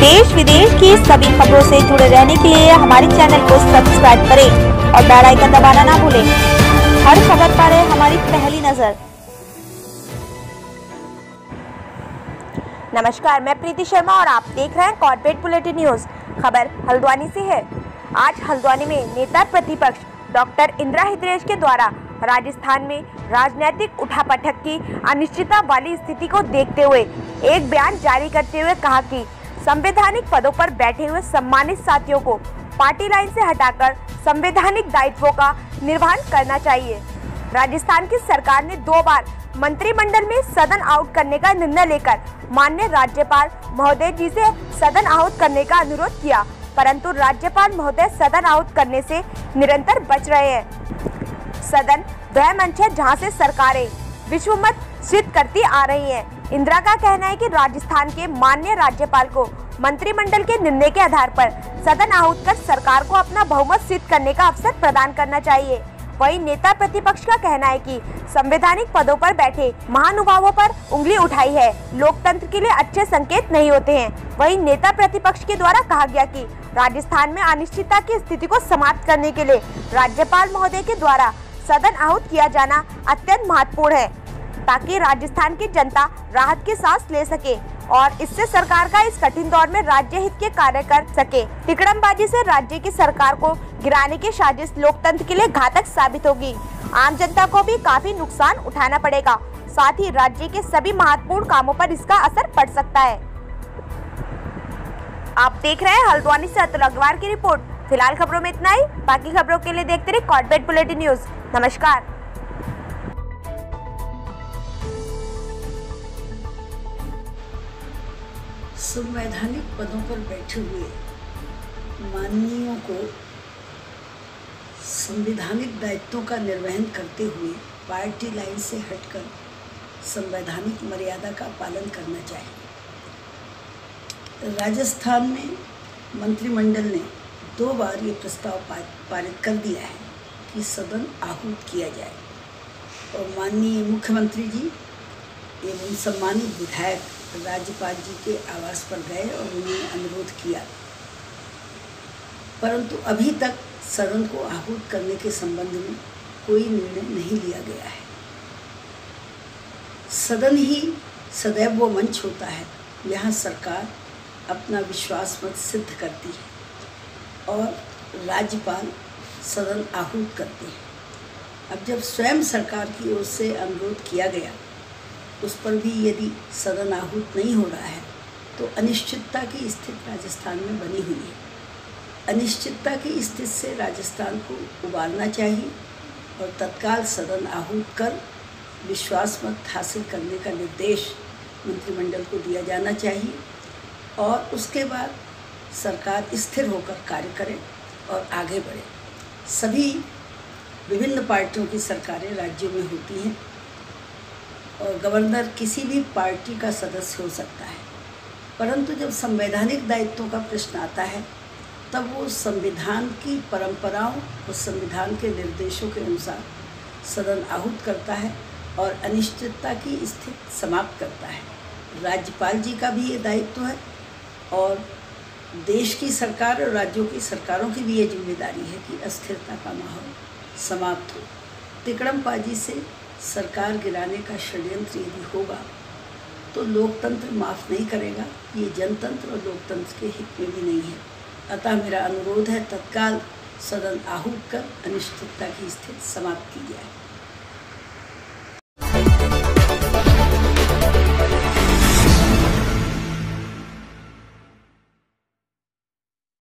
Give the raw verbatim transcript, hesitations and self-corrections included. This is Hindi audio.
देश विदेश की सभी खबरों से जुड़े रहने के लिए हमारे चैनल को सब्सक्राइब करें और बेल आइकन दबाना ना भूलें। हर खबर पर है हमारी पहली नजर। नमस्कार, मैं प्रीति शर्मा और आप देख रहे हैं कॉर्पोरेट बुलेटिन न्यूज। खबर हल्द्वानी से है। आज हल्द्वानी में नेता प्रतिपक्ष डॉक्टर इंदिरा हृदयेश के द्वारा राजस्थान में राजनीतिक उठापटक की अनिश्चितता वाली स्थिति को देखते हुए एक बयान जारी करते हुए कहा कि संवैधानिक पदों पर बैठे हुए सम्मानित साथियों को पार्टी लाइन से हटाकर संवैधानिक दायित्वों का निर्वहन करना चाहिए। राजस्थान की सरकार ने दो बार मंत्रिमंडल में सदन आउट करने का निर्णय लेकर माननीय राज्यपाल महोदय जी से सदन आउट करने का अनुरोध किया, परंतु राज्यपाल महोदय सदन आउट करने से निरंतर बच रहे हैं। सदन वह मंच है जहां से सरकारें विश्वमत सिद्ध करती आ रही हैं। इंदिरा का कहना है कि राजस्थान के माननीय राज्यपाल को मंत्रिमंडल के निर्णय के आधार पर सदन आहूत कर सरकार को अपना बहुमत सिद्ध करने का अवसर प्रदान करना चाहिए। वहीं नेता प्रतिपक्ष का कहना है कि संवैधानिक पदों पर बैठे महानुभावों पर उंगली उठाई है लोकतंत्र के लिए अच्छे संकेत नहीं होते हैं। वहीं नेता प्रतिपक्ष के द्वारा कहा गया कि राजस्थान में अनिश्चितता की स्थिति को समाप्त करने के लिए राज्यपाल महोदय के द्वारा सदन आहूत किया जाना अत्यंत महत्वपूर्ण है, ताकि राजस्थान की जनता राहत की सांस ले सके और इससे सरकार का इस कठिन दौर में राज्य हित के कार्य कर सके। तिकड़मबाजी से राज्य की सरकार को गिराने की साजिश लोकतंत्र के लिए घातक साबित होगी। आम जनता को भी काफी नुकसान उठाना पड़ेगा, साथ ही राज्य के सभी महत्वपूर्ण कामों पर इसका असर पड़ सकता है। आप देख रहे हैं हल्द्वानी से अतुल अग्रवाल की रिपोर्ट। फिलहाल खबरों में इतना ही, बाकी खबरों के लिए देखते रहिए कॉर्पोरेट बुलेटिन न्यूज। नमस्कार। संवैधानिक पदों पर बैठे हुए माननीयों को संवैधानिक दायित्वों का निर्वहन करते हुए पार्टी लाइन से हटकर संवैधानिक मर्यादा का पालन करना चाहिए। राजस्थान में मंत्रिमंडल ने दो बार ये प्रस्ताव पारित कर दिया है कि सदन आहूत किया जाए और माननीय मुख्यमंत्री जी एवं सम्मानित विधायक राज्यपाल जी के आवास पर गए और उन्होंने अनुरोध किया, परंतु अभी तक सदन को आहूत करने के संबंध में कोई निर्णय नहीं लिया गया है। सदन ही सदैव वो मंच होता है जहाँ सरकार अपना विश्वास मत सिद्ध करती है और राज्यपाल सदन आहूत करते हैं। अब जब स्वयं सरकार की ओर से अनुरोध किया गया, उस पर भी यदि सदन आहूत नहीं हो रहा है तो अनिश्चितता की स्थिति राजस्थान में बनी हुई है। अनिश्चितता की स्थिति से राजस्थान को उबारना चाहिए और तत्काल सदन आहूत कर विश्वास मत हासिल करने का निर्देश मंत्रिमंडल को दिया जाना चाहिए और उसके बाद सरकार स्थिर होकर कार्य करे और आगे बढ़े। सभी विभिन्न पार्टियों की सरकारें राज्यों में होती हैं और गवर्नर किसी भी पार्टी का सदस्य हो सकता है, परंतु जब संवैधानिक दायित्वों का प्रश्न आता है तब वो संविधान की परंपराओं और संविधान के निर्देशों के अनुसार सदन आहूत करता है और अनिश्चितता की स्थिति समाप्त करता है। राज्यपाल जी का भी ये दायित्व है और देश की सरकार और राज्यों की सरकारों की भी ये जिम्मेदारी है कि अस्थिरता का माहौल समाप्त हो। तिकड़मबाजी से सरकार गिराने का षड्यंत्र यदि होगा तो लोकतंत्र माफ़ नहीं करेगा। ये जनतंत्र और लोकतंत्र के हित में भी नहीं है। अतः मेरा अनुरोध है तत्काल सदन आहूत कर अनिश्चितता की स्थिति समाप्त की जाए।